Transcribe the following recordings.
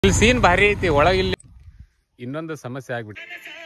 ಇಲ್ಲಿ ಸೀನ್ ಭಾರಿ ಐತಿ ಒಳಗಿಲ್ಲಿ ಇನ್ನೊಂದು ಸಮಸ್ಯೆ ಆಗ್ಬಿಟ್ಟು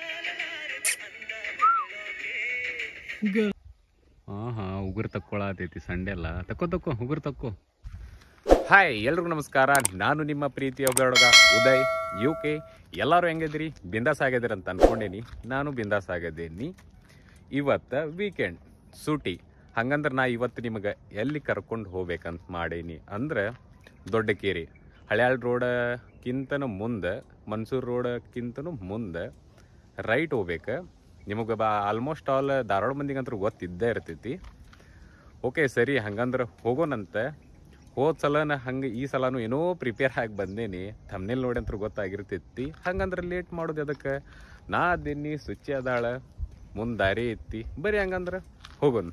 ಹಾ ಉಗುರು ತಕ್ಕೊಳತೈತಿ ಸಂಡೆ ಅಲ್ಲ ತಕ್ಕೋ ಉಗುರು ತಕ್ಕೋ. ಹಾಯ್ ಎಲ್ರಿಗೂ ನಮಸ್ಕಾರ, ನಾನು ನಿಮ್ಮ ಪ್ರೀತಿಯ ಹುಡುಗ ಉದಯ್ UK. ಎಲ್ಲರೂ ಹೆಂಗಿದ್ರಿ? ಬಿಂದಾಸ್ ಆಗಿದ್ದೀರಿ ಅಂತ ಅನ್ಕೊಂಡೇನಿ. ನಾನು ಬಿಂದಾಸ್ ಆಗಿದ್ದೀನಿ. ಇವತ್ತು ವೀಕೆಂಡ್ ಸೂಟಿ, ಹಂಗಂದ್ರೆ ನಾ ಇವತ್ತು ನಿಮಗೆ ಎಲ್ಲಿ ಕರ್ಕೊಂಡು ಹೋಗ್ಬೇಕಂತ ಮಾಡೀನಿ ಅಂದ್ರೆ ದೊಡ್ಡಕೇರಿ ಹಳ್ಯಾಳ್ ರೋಡಕ್ಕಿಂತನೂ ಮುಂದೆ, ಮನ್ಸೂರು ರೋಡಕ್ಕಿಂತನೂ ಮುಂದೆ ರೈಟ್ ಹೋಗ್ಬೇಕು. ನಿಮಗೆ ಆಲ್ಮೋಸ್ಟ್ ಆಲ್ ಧಾರವಾಡ ಮಂದಿಗಂತೂ ಗೊತ್ತಿದ್ದೇ ಇರ್ತೈತಿ. ಓಕೆ ಸರಿ, ಹಂಗಂದ್ರೆ ಹೋಗೋಣಂತೆ. ಹೋದ ಸಲನ ಹಂಗೆ ಈ ಸಲನೂ ಏನೋ ಪ್ರಿಪೇರ್ ಆಗಿ ಬಂದೇನಿ. ಥಂಬ್ನೇಲ್ ನೋಡಿ ಅಂತೂ ಗೊತ್ತಾಗಿರ್ತೈತಿ. ಹಂಗಂದ್ರೆ ಲೇಟ್ ಮಾಡೋದು ಅದಕ್ಕೆ ನಾ ಅದೇನಿ ಸುಚ್ಚಿ ಅದಾಳ, ಮುಂದೆ ದಾರಿ ಐತಿ. ಬರೀ ಹಂಗಂದ್ರೆ ಹೋಗೋಣ.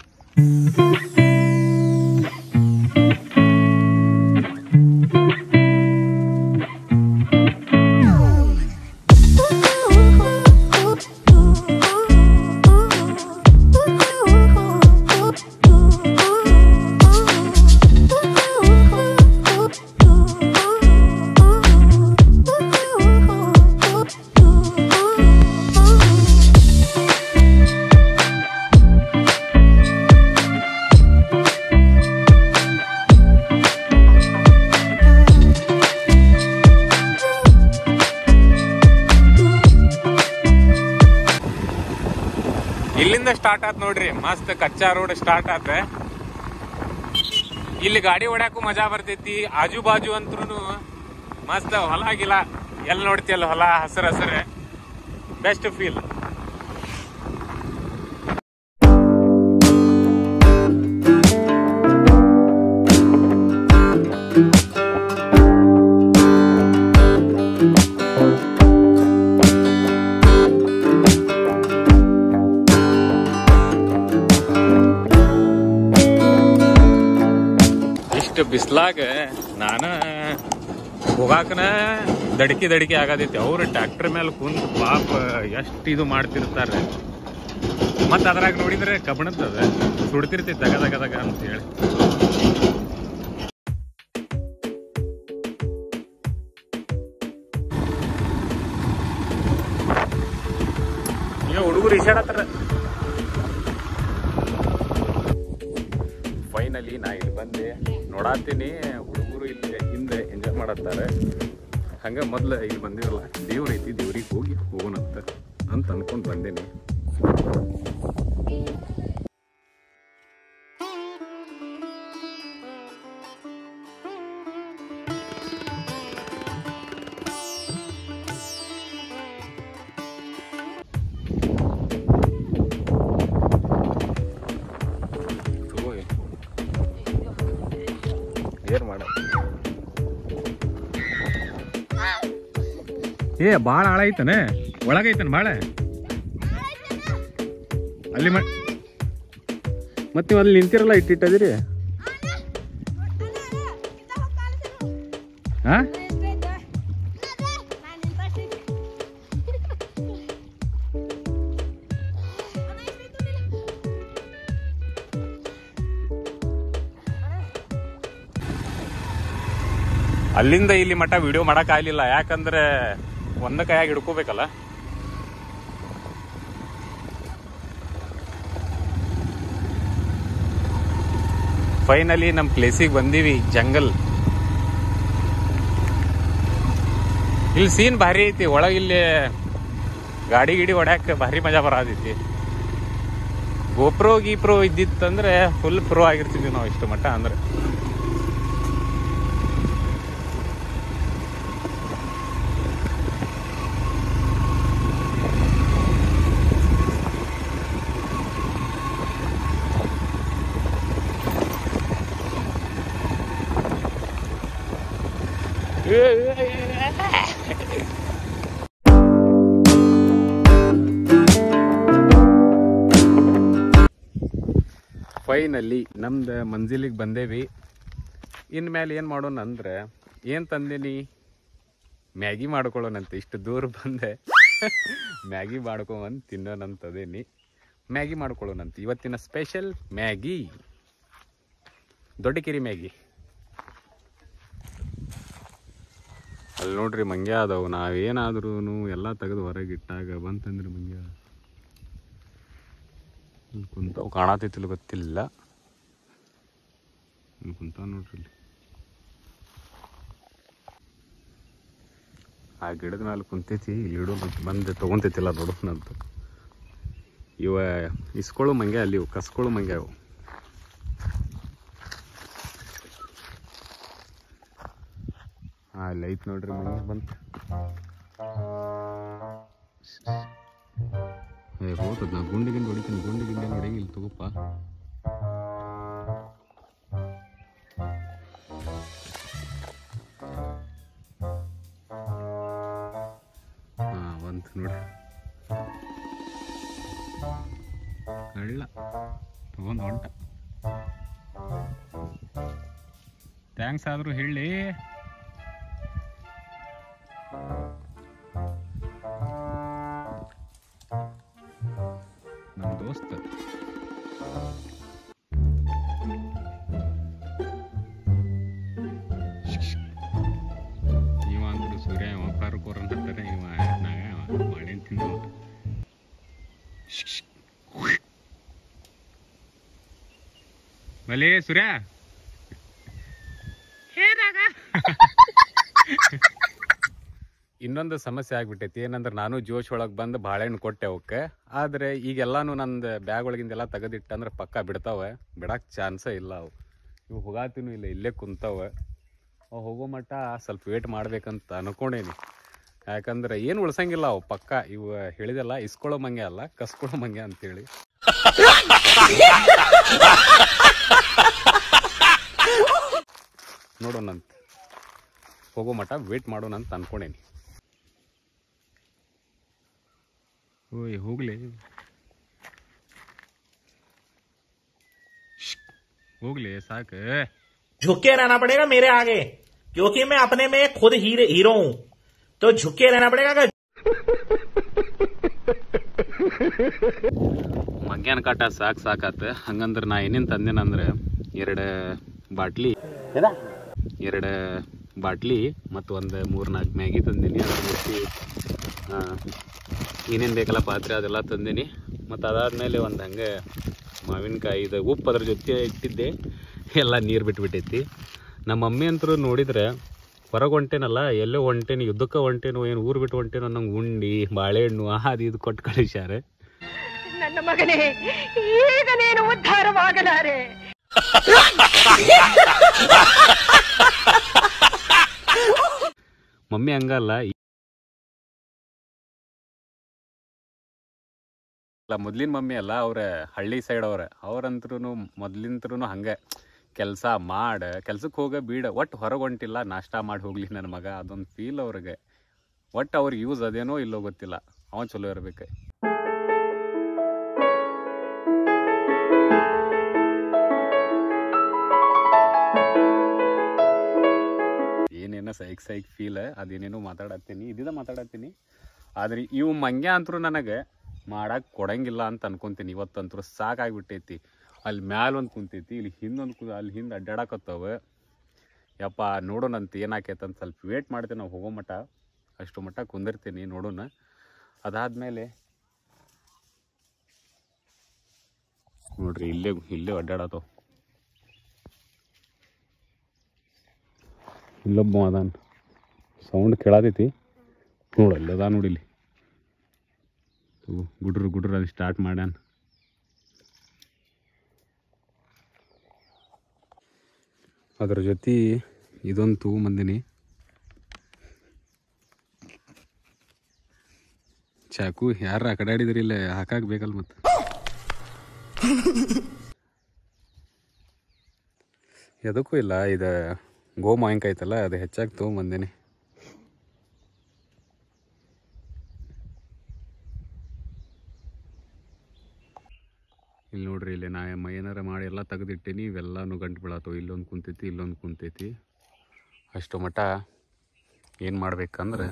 ಇಲ್ಲಿಂದ ಸ್ಟಾರ್ಟ್ ಆತ್ ನೋಡ್ರಿ, ಮಸ್ತ್ ಕಚ್ಚಾ ರೋಡ್ ಸ್ಟಾರ್ಟ್ ಆತ. ಇಲ್ಲಿ ಗಾಡಿ ಹೊಡ್ಯಾಕು ಮಜಾ ಬರ್ತೈತಿ. ಆಜು ಬಾಜು ಅಂತ್ರು ಮಸ್ತ್ ಹೊಲ ಗಿಲ್ಲ ಎಲ್ಲಿ ನೋಡ್ತಿಯಲ್ಲ, ಹೊಲ ಹಸಿರು ಹಸಿರು, ಬೆಸ್ಟ್ ಫೀಲ್. ಬಿಸ್ಲಾಗ ನಾನ ಹೋಗಾಕನ ದಡಕಿ ಆಗದೈತಿ. ಅವ್ರು ಟ್ರ್ಯಾಕ್ಟರ್ ಮೇಲೆ ಕುಂತು ಪಾಪ ಎಷ್ಟು ಇದು ಮಾಡ್ತಿರ್ತಾರೆ. ಮತ್ತ ಅದ್ರಾಗ ನೋಡಿದ್ರೆ ಕಬ್ಬಣದ ಸುಡ್ತಿರ್ತೈತಿ ತಗದಾಗ ಅಂತ ಹೇಳಿ. ಹುಡುಗರು ಇಶಾಡತ್ತಾರ. ಫೈನಲಿ ನಾ ಇಲ್ಲಿ ಬಂದೆ, ನೋಡಾತೀನಿ ಹುಡುಗರು ಇಲ್ಲಿ ಹಿಂದೆ ಎಂಜಾಯ್ ಮಾಡತ್ತಾರೆ. ಹಂಗೆ ಮೊದ್ಲು ಇಲ್ಲಿ ಬಂದಿರಲ್ಲ, ದೇವ್ರ ಐತಿ, ದೇವ್ರಿಗೆ ಹೋಗೋಣಂತ ಅಂತ ಅನ್ಕೊಂಡು ಬಂದೇನಿ. ಏ ಬಾಳ ಆಳ ಐತನೆ, ಒಳಗೈತನ ಬಾಳ ಅಲ್ಲಿ. ಮತ್ತೆ ನೀವು ಅಲ್ಲಿ ನಿಂತಿರಲ್ಲ, ಇಟ್ಟಿಟ್ಟದಿರಿ. ಹಾ ಅಲ್ಲಿಂದ ಇಲ್ಲಿ ಮಟ್ಟ ವಿಡಿಯೋ ಮಾಡಕ್ ಆಗ್ಲಿಲ್ಲ, ಯಾಕಂದ್ರೆ ಒಂದ ಕೈಯಾಗಿ ಹಿಡ್ಕೋಬೇಕಲ್ಲ. ಫೈನಲಿ ನಮ್ ಪ್ಲೇಸಿಗೆ ಬಂದೀವಿ, ಜಂಗಲ್. ಇಲ್ಲಿ ಸೀನ್ ಭಾರಿ ಐತಿ, ಒಳಗಿಲ್ಲಿ ಗಾಡಿ ಹೊಡ್ಯಾಕ ಭಾರಿ ಮಜಾ ಬರತೈತಿ. ಗೋಪ್ರೋ ಇದ್ದಿತ್ತಂದ್ರೆ ಫುಲ್ ಪ್ರೋ ಆಗಿರ್ತಿದ್ವಿ ನಾವು ಇಷ್ಟು ಮಟ್ಟ. ಅಂದ್ರೆ ಫೈನಲಿ ನಮ್ದು ಮಂಜಿಲಿಗೆ ಬಂದೇವಿ. ಇನ್ಮೇಲೆ ಏನು ಮಾಡೋಣ ಅಂದ್ರೆ, ಏನು ತಂದೇನಿ, ಮ್ಯಾಗಿ ಮಾಡ್ಕೊಳ್ಳೋಣಂತೆ. ಇಷ್ಟು ದೂರ ಬಂದೆ ಮ್ಯಾಗಿ ಮಾಡ್ಕೊಂಬಂದು ತಿನ್ನೋಣಂತದೇನಿ. ಮ್ಯಾಗಿ ಮಾಡ್ಕೊಳ್ಳೋಣಂತ. ಇವತ್ತಿನ ಸ್ಪೆಷಲ್ ಮ್ಯಾಗಿ, ದೊಡ್ಡಕೇರಿ ಮ್ಯಾಗಿ. ಅಲ್ಲಿ ನೋಡ್ರಿ ಮಂಗ್ಯ ಅದಾವು. ನಾವೇನಾದ್ರೂ ಎಲ್ಲ ತೆಗೆದು ಹೊರಗೆ ಇಟ್ಟಾಗ ಬಂತಂದ್ರೆ ಮಂಗ್ಯ ಇಲ್ಲಿ ಕುಂತಾವು. ಕಾಣತೈತಿಲ್ಲ ಗೊತ್ತಿಲ್ಲ, ಇಲ್ಲಿ ಕುಂತಾವ ನೋಡ್ರಿ. ಇಲ್ಲಿ ಆ ಗಿಡದ ಮೇಲೆ ಕುಂತೈತಿ. ಇಲ್ಲಿ ಇಡೋ ಬಂದು ತೊಗೊತೈತಿಲ್ಲ ನೋಡೋಣಂತ. ಇವ ಇಸ್ಕೊಳ್ಳೋ ಮಂಗ್ಯ ಅಲ್ಲಿ, ಇವು ಕಸ್ಕೊಳ್ಳೋ ಮಂಗ್ಯ ಅವು. ಅಲ್ಲಿ ಐತೆ ನೋಡ್ರಿ ಮಂಗ್ಯ ಬಂತು. ಹೋಗ್ತದ. ನಾ ಗುಂಡಿಗಿಂದ ಹೊಡಿತೀನಿ, ಗುಂಡಿಗಿಂದ ಹೊಡೆಯಂಗಿಲ್ಲ ತಗೋಪ್ಪ. ಬಂತು ನೋಡಿ ಕಳ್ಳ ತಗೊಂಡು ಹೊಂಟ. ಥ್ಯಾಂಕ್ಸ್ ಆದರೂ ಹೇಳಿ. ನಮ್ಮ ದೋಸ್ತ ಇವ ಅಂದ್ಬಿಟ್ಟು ಸೂರ್ಯ ಕಾರು ಕೋರನ್ ಹತ್ತಾರೆ. ಇವ ಮಾಡೇನ್ ತಿಂದು ಬಲೇ ಸೂರ್ಯ ಇನ್ನೊಂದು ಸಮಸ್ಯೆ ಆಗ್ಬಿಟ್ಟೈತಿ. ಏನಂದ್ರೆ ನಾನು ಜೋಶ್ ಒಳಗೆ ಬಂದು ಬಾಳೆಹಣ್ಣು ಕೊಟ್ಟೆ ಅವಕ್ಕೆ. ಆದರೆ ಈಗೆಲ್ಲಾನು ನಂದು ಬ್ಯಾಗ್ ಒಳಗಿಂದೆಲ್ಲ ತೆಗೆದಿಟ್ಟಂದ್ರೆ ಪಕ್ಕ ಬಿಡ್ತಾವೆ, ಬಿಡಕ್ಕೆ ಚಾನ್ಸೇ ಇಲ್ಲ. ಇವು ಹೋಗಾತಿನೂ ಇಲ್ಲ, ಇಲ್ಲೇ ಕುಂತಾವೆ. ಅವು ಹೋಗೋ ಮಟ್ಟ ಸ್ವಲ್ಪ ವೇಟ್ ಮಾಡ್ಬೇಕಂತ ಅನ್ಕೊಂಡೇನಿ. ಯಾಕಂದ್ರೆ ಏನು ಉಳ್ಸಂಗಿಲ್ಲ ಅವು ಪಕ್ಕ. ಇವು ಹೇಳಿದೆಲ್ಲ ಇಸ್ಕೊಳ್ಳೋ ಮಂಗೆ ಅಲ್ಲ, ಕಸ್ಕೊಳ್ಳೋ ಮಂಗೆ ಅಂತೇಳಿ. ನೋಡೋಣಂತ, ಹೋಗೋ ಮಟ್ಟ ವೇಟ್ ಮಾಡೋಣ ಅಂತ ಅನ್ಕೊಂಡೇನಿ. ಓಯ್ ಹೋಗ್ಲಿ ಹೋಗ್ಲಿ ಸಾಕು. झुक के रहना पड़ेगा मेरे आगे, क्योंकि मैं अपने में खुद हीरो हूं, तो झुक के रहना पड़ेगा. ಮಂಗ್ಯಾನ ಕಾಟ ಸಾಕಾತ. ಹಂಗಂದ್ರೆ ನಾ ಏನೇನು ತಂದೇನಂದ್ರೆ ಎರಡು ಬಾಟ್ಲಿ ಮತ್ತು ಒಂದು 3-4 ಮ್ಯಾಗಿ ತಂದೀನಿ. ಏನೇನು ಬೇಕಲ್ಲ ಪಾತ್ರೆ ಅದೆಲ್ಲ ತಂದೀನಿ. ಮತ್ತು ಅದಾದಮೇಲೆ ಒಂದು ಹಂಗೆ ಮಾವಿನಕಾಯಿ, ಇದು ಉಪ್ಪು ಅದ್ರ ಜೊತೆ ಇಟ್ಟಿದ್ದೆ. ಎಲ್ಲ ನೀರು ಬಿಟ್ಬಿಟ್ಟೈತಿ. ನಮ್ಮ ಮಮ್ಮಿ ಅಂತರೂ ನೋಡಿದ್ರೆ ಹೊರಗೆ ಹೊಂಟೇನಲ್ಲ, ಎಲ್ಲೋ ಹೊಂಟೇನು, ಯುದ್ಧಕ್ಕೆ ಹೊಂಟೇನೋ, ಏನು ಊರು ಬಿಟ್ಟು ಹೊಂಟೇನೋ ನಂಗೆ ಉಂಡಿ ಬಾಳೆಹಣ್ಣು ಅದು ಇದು ಕೊಟ್ಟು ಕಳಿಸ್ಯಾರೆ. ನನ್ನ ಮಗನೇ, ಈಗ ನೀನು ಉದ್ಧಾರವಾಗಲಾರೆ. ಮಮ್ಮಿ ಹಂಗಲ್ಲ, ಮೊದ್ಲಿನ ಮಮ್ಮಿ ಅಲ್ಲ, ಅವ್ರ ಹಳ್ಳಿ ಸೈಡ್ ಅವ್ರಂತ್ರು ಮೊದ್ಲಿಂತ್ರು ಹಂಗೆ ಕೆಲ್ಸಕ್ಕೆ ಹೋಗ ಬೀಡ, ಒಟ್ಟು ಹೊರಗೆ ಹೊಂಟಿಲ್ಲ, ನಾಷ್ಟ ಮಾಡಿ ಹೋಗ್ಲಿ ನನ್ನ ಮಗ, ಅದೊಂದು ಫೀಲ್ ಅವ್ರಿಗೆ. ಒಟ್ಟು ಅವ್ರಿಗೆ ಯೂಸ್ ಅದೇನೋ ಇಲ್ಲೋ ಗೊತ್ತಿಲ್ಲ, ಅವ ಚಲೋ ಇರ್ಬೇಕು. ಏನೇನೋ ಸೈಕ್ ಫೀಲ್, ಅದೇನೇನೋ ಮಾತಾಡತ್ತೀನಿ. ಆದ್ರೆ ಇವು ಮಂಗ್ಯ ಅಂತರೂ ನನಗೆ ಮಾಡಕ್ಕೆ ಕೊಡಂಗಿಲ್ಲ ಅಂತ ಅನ್ಕೊಂತೀನಿ. ಇವತ್ತಂತರೂ ಸಾಕಾಗ್ಬಿಟ್ಟೈತಿ. ಅಲ್ಲಿ ಮ್ಯಾಲ ಒಂದು ಕುಂತೈತಿ, ಇಲ್ಲಿ ಹಿಂದೊಂದು ಅಲ್ಲಿ ಹಿಂದೆ ಅಡ್ಡಾಡಕತ್ತವ. ಯಪ್ಪ ನೋಡೋಣಂತ ಏನಾಕೈತಂತ ಸ್ವಲ್ಪ ವೇಟ್ ಮಾಡ್ತೀನಿ. ನಾವು ಹೋಗೋ ಮಟ್ಟ ಅಷ್ಟು ಮಟ್ಟ ಕುಂದಿರ್ತೀನಿ, ನೋಡೋಣ. ಅದಾದಮೇಲೆ ನೋಡ್ರಿ ಇಲ್ಲೇ ಅಡ್ಡಾಡತ್ತವ. ಇಲ್ಲೊಬ್ಬ ಅದಾನ, ಸೌಂಡ್ ಕೇಳತೈತಿ ನೋಡಲ್ಲ. ಅದ ನೋಡಿಲ್ಲಿ ಗುಡ್ರು ಅದು ಸ್ಟಾರ್ಟ್ ಮಾಡ್ಯಾನ. ಅದ್ರ ಜೊತೆ ಇದೊಂದು ತಗೊಂಬಂದಿನಿ, ಚಾಕು. ಯಾರ ಆ ಕಡೆ ಆಡಿದ್ರಿ ಇಲ್ಲ ಹಾಕಾಕ್ ಬೇಕಲ್ಲ ಮತ್ತೆ. ಎದಕ್ಕೂ ಇಲ್ಲ, ಇದು ಗೋಮಾವಿನಕಾಯ್ತಲ್ಲ, ಅದು ಹೆಚ್ಚಾಗಿ ತೊಗೊಂಬಂದಿನಿ. ಇಲ್ಲಿ ನೋಡ್ರಿ, ಇಲ್ಲಿ ನಾ ಏನಾರ ಮಾಡಿ ಎಲ್ಲ ತೆಗೆದಿಟ್ಟೀನಿ. ಇವೆಲ್ಲನೂ ಗಂಟು ಬೀಳತ್ತವ. ಇಲ್ಲೊಂದು ಕುಂತೈತಿ. ಅಷ್ಟು ಮಟ್ಟ ಏನು ಮಾಡ್ಬೇಕಂದ್ರೆ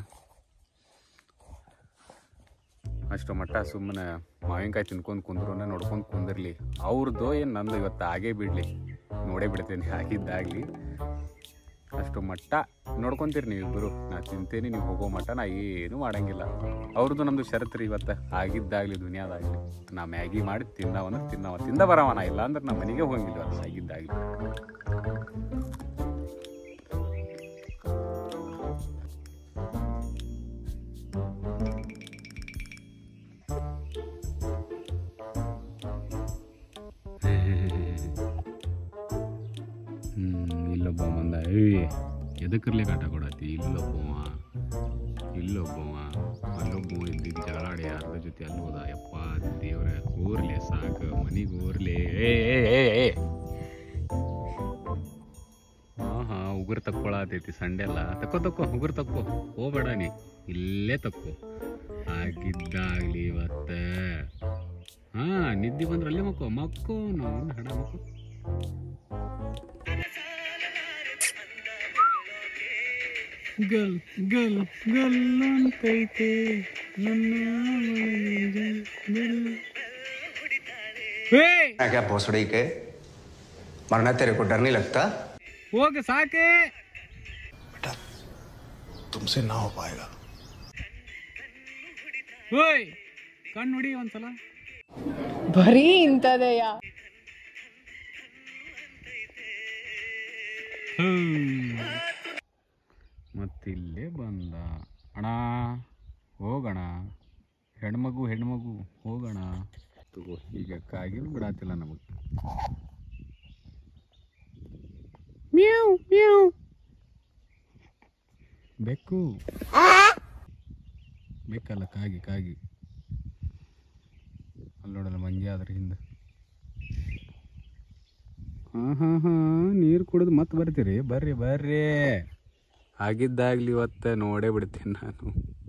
ಅಷ್ಟು ಮಟ್ಟ ಸುಮ್ಮನೆ ಮಾವಿನಕಾಯಿ ತಿನ್ಕೊಂಡು ಕುಂದ್ರೂ ನೋಡ್ಕೊಂಡು ಕುಂದಿರ್ಲಿ. ಅವ್ರದ್ದು ಏನು ನಂದು ಇವತ್ತು ಆಗೇ ಬಿಡಲಿ, ನೋಡೇ ಬಿಡ್ತೀನಿ. ಆಗಿದ್ದಾಗಲಿ ಅಷ್ಟು ಮಟ್ಟ ನೋಡ್ಕೊಂತೀರಿ ನೀವಿಬ್ಬರು. ನಾ ತಿಂತೇನೆ, ನೀವು ಹೋಗೋ ಮಟ್ಟ ನಾ ಏನು ಮಾಡಂಗಿಲ್ಲ. ಅವ್ರದ್ದು ನಮ್ದು ಷರತ್ತು ರೀ ಇವತ್ತು. ಆಗಿದ್ದಾಗಲಿ ದುನಿಯಾದಾಗಲಿ ನಾ ಮ್ಯಾಗಿ ಮಾಡಿ ತಿನ್ನವಂದ್ರೆ ತಿಂದ ಬರವನ, ಇಲ್ಲ ಅಂದ್ರೆ ನಮ್ಮ ಮನೆಗೆ ಹೋಗಿಲ್ಲ. ಅದು ಆಗಿದ್ದಾಗಲಿ ಇಲ್ಲೊಬ್ಬ ಬಂದ. ಎದಕ್ಕಿರ್ಲಿ ಕಾಟ ಕೊಡತಿ. ಇಲ್ಲೊಬ್ಬವ ಅಲ್ಲೊಬ್ಬ ಇದ್ದಿದ್ದು ಜಗಳಾಡಿ ಯಾರದ ಜೊತೆ ಅಲ್ಲಿ ಹೋದ. ಯಪ್ಪ ದೇವ್ರ, ಓರ್ಲೆ ಸಾಕು, ಮನಿಗೆ ಓರ್ಲೆ. ಹಾ ಉಗುರು ತಕ್ಕೊಳತೈತಿ ಸಂಡೆಲ್ಲ. ತಕ್ಕೋ ಉಗುರು ತಕ್ಕೋ, ಹೋಗ್ಬೇಡ ನೀ, ಇಲ್ಲೇ ತಕ್ಕೋ. ಆಗಿದ್ದಾಗ್ಲಿ ಇವತ್ತ. ಹಾ ನಿದ್ದೆ ಬಂದ್ರೆ ಅಲ್ಲೇ ಮಕ್ಕೋ ನಾವು ಹಡ ಮಕ್ಕೋ. ಗಲ್ ಗಲ್ ಗಲ್ ಅಂತೈತೆ क्या भोसड़ी के मरना तेरे को डर नहीं लगता? ಹೋಗ ಸಾಕೆ. बेटा तुमसे ना हो पाएगा. ಓಯ್ ಕಣ್ಣು ಹೊಡಿ ಒಂದ್ಸಲ. ಬರೀ ಇಂಥದೆಯಾ? ಮತ್ತಿಲ್ಲೇ ಬಂದ. ಅಣ್ಣ ಹೋಗೋಣ, ಹೆಣ್ಮಗು ಹೋಗೋಣ. ತಗೋ, ಈಗ ಕಾಗಿನೂ ಬಿಡಾತಿಲ್ಲ ನಮಗೆ. ಮ್ಯಾವ್ ಮ್ಯಾವ್ ಬೆಕ್ಕು ಬೇಕಲ್ಲ, ಕಾಗಿ ಅಲ್ಲಿ ನೋಡಲ್ಲ ಮಂಗಿ ಅದ್ರ ಹಿಂದೆ. ಹಾ ನೀರು ಕುಡಿದು ಮತ್ತೆ ಬರ್ತೀರಿ? ಬರ್ರಿ. ಆಗಿದ್ದಾಗ್ಲಿ ಇವತ್ತು ನೋಡೇ ಬಿಡ್ತೀನಿ ನಾನು.